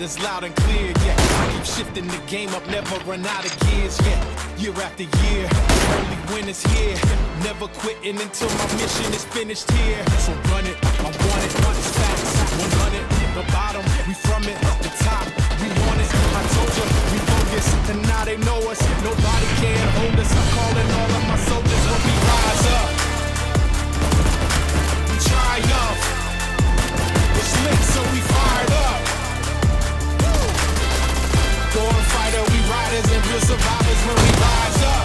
is loud and clear, yeah. I keep shifting the game up, never run out of gears, yeah. Year after year, only winners here. Never quitting until my mission is finished here. So run it, I want it, it's facts. 100, the bottom, we from it, the top, we want it. I told you, we focus, and now they know us. Nobody can hold us. I'm calling all of my soldiers when we rise up. We triumph. It's lit, so we fired up. Born fighter, we riders and real survivors when we rise up.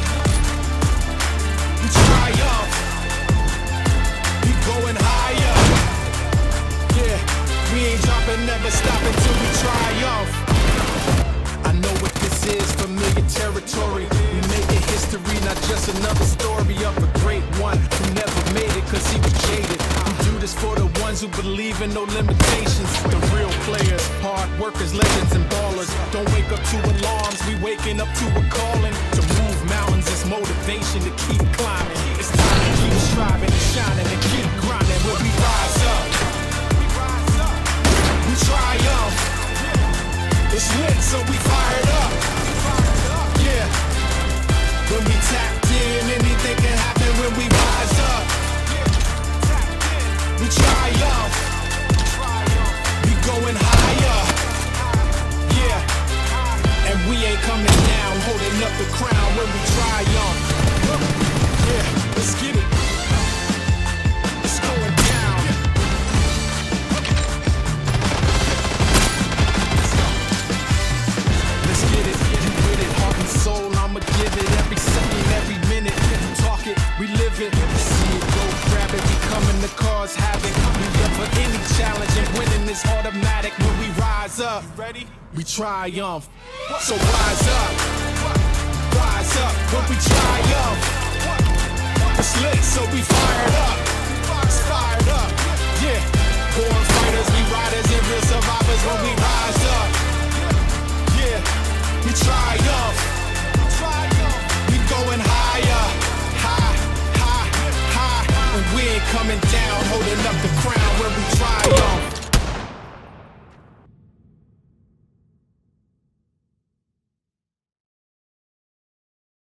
We triumph. We going higher. Yeah, we ain't dropping, never stopping till we triumph. I know what this is, familiar territory. We making history, not just another story of a great one who never made it cause he was jaded. We do this for the ones who believe in no limitations. The real players, hard workers, legends and ballers. Don't wake up to alarms, we waking up to a calling. To move mountains is motivation to keep climbing. It's time to keep striving and shining and keep grinding when we rise up. We triumph. It's lit, so we fired up. Yeah. When we tapped in, anything can happen when we rise up. We triumph. We going higher. Yeah. And we ain't coming down, holding up the crown when we triumph. Yeah, let's get it. It's going down. Let's get it, you with it, heart and soul, I'ma give it every second, every minute. Talk it, we live it, see it, go grab it, we coming to cause havoc. We up for any challenge and winning is automatic when we rise up. Ready? We triumph. So rise up when we triumph. It's lit, so we fired up. It's fired up, yeah. Born fighters, we riders and real survivors when we rise up. Yeah, we triumph. We going higher, high, high, high. And we ain't coming down, holding up the crown when we triumph.